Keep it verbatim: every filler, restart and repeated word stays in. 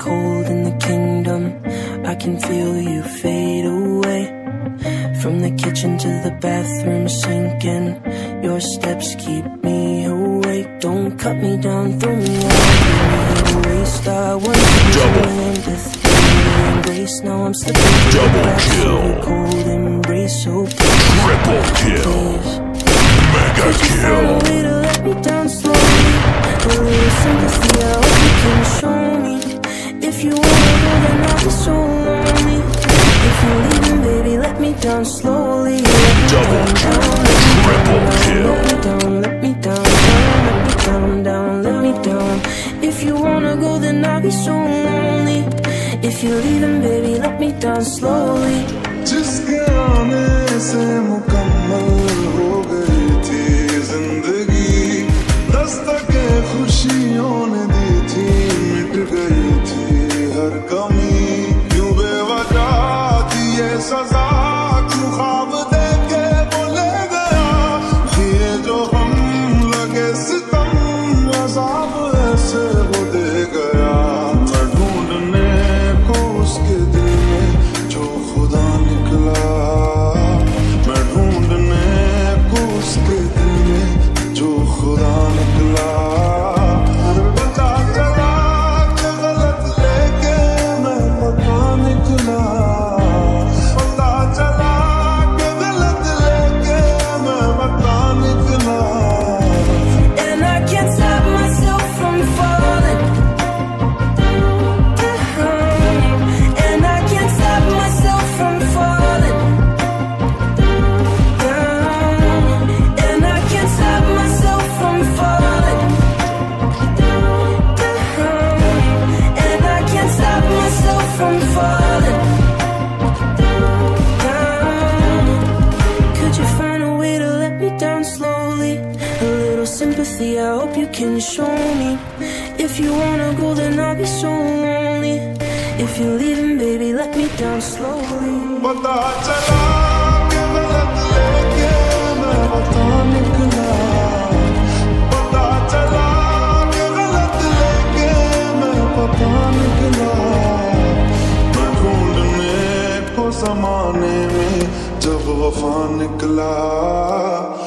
cold in the kingdom. I can feel you fade away. From the kitchen to the bathroom sinking, your steps keep me awake. Don't cut me down, throw me out, leave me a waste. I once was in with embrace, now I'm slipping through the cracks of your cold embrace. So please, triple kill, mega kill. Find a way to let me down slowly. A little sympathy, I hope you can show me. If you wanna go, then I'll be so lonely. If you're leaving, baby, let me down slowly. Double kill, triple kill. Let me down, let me down, down, down, let me down. If you wanna go, then I'll be so lonely. If you're leaving, baby, let me down slowly. जिसके आने से मुकम्मल हो गई थी जिंदगी, दस्तके खुशियों ने दी थी, मिट गई थी हर कमी। क्यों बेवजह दिए सजा, क्यों ख्वाब देके बोले गया, ये जो हम लगे सितम अज़ाब ऐसे वो दे गया। मैं ढूंढने को उसके दिल में जो खुदा निकला, मैं ढूंढने को उसके दिल में जो खुदा निकला। पता चला कि गलत लेके मैं पता निकला, पता चला कि गलत लेके मैं पता निकला। And I can't stop myself from falling. And I can't stop myself from falling. And I can't stop myself from falling. And I can't stop myself from falling. Could you find a way to let me down slowly? A little sympathy, I hope you can show me. If you wanna go, then I'll be so lonely. If you're leaving, baby, let me down slowly. पता चला कि गलत लेके मैं पता निकला, पता चला कि गलत लेके मैं पता निकला। मैं ढूंढने को ज़माने में जब वफा निकला,